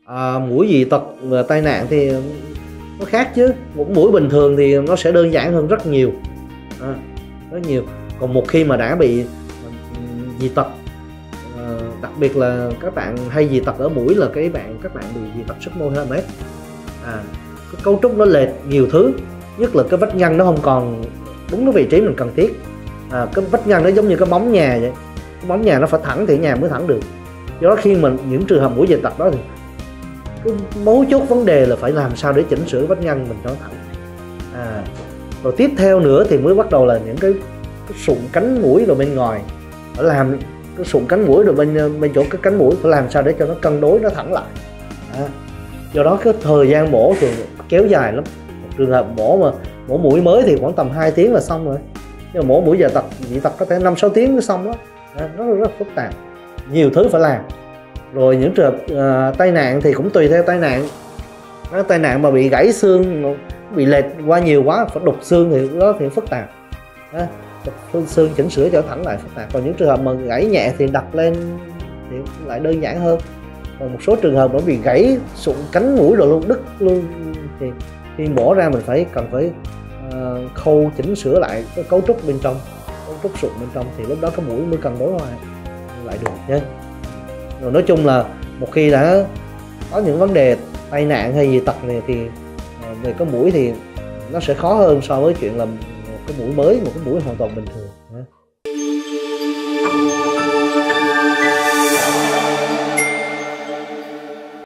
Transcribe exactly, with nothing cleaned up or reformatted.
À, mũi dị tật và tai nạn thì nó khác chứ. Một mũi bình thường thì nó sẽ đơn giản hơn rất nhiều, à, rất nhiều. Còn một khi mà đã bị dị tật, à, đặc biệt là các bạn hay dị tật ở mũi là cái bạn các bạn bị dị tật sức môi Hermes. À, cái cấu trúc nó lệch nhiều thứ, nhất là cái vách ngăn nó không còn đúng cái vị trí mình cần thiết. À, cái vách ngăn nó giống như cái móng nhà vậy, cái móng nhà nó phải thẳng thì nhà mới thẳng được. Do đó khi mình những trường hợp mũi dị tật đó thì cái mấu chốt vấn đề là phải làm sao để chỉnh sửa vách ngăn mình cho nó thẳng. À, rồi tiếp theo nữa thì mới bắt đầu là những cái, cái sụn cánh mũi rồi bên ngoài, phải làm cái sụn cánh mũi rồi bên bên chỗ cái cánh mũi phải làm sao để cho nó cân đối, nó thẳng lại. À, do đó cái thời gian mổ thường kéo dài lắm. Một trường hợp mổ mà mổ mũi mới thì khoảng tầm hai tiếng là xong rồi, nhưng mà mổ mũi dị tật dị tật có thể năm sáu tiếng mới xong đó. À, rất là rất phức tạp, nhiều thứ phải làm. Rồi những trường hợp uh, tai nạn thì cũng tùy theo tai nạn. Đó, tai nạn mà bị gãy xương, bị lệch qua nhiều quá phải đục xương thì đó thì phức tạp. Đó, đục xương chỉnh sửa cho thẳng lại phức tạp. Còn những trường hợp mà gãy nhẹ thì đặt lên thì lại đơn giản hơn. Còn một số trường hợp mà bị gãy sụn cánh mũi rồi luôn, đứt luôn thì khi mổ ra mình phải cần phải uh, khâu chỉnh sửa lại cái cấu trúc bên trong, cấu trúc sụn bên trong thì lúc đó cái mũi mới cân đối lại lại được nhé. Rồi nói chung là một khi đã có những vấn đề tai nạn hay dị tật này thì về cái mũi thì nó sẽ khó hơn so với chuyện là một cái mũi mới, một cái mũi hoàn toàn bình thường.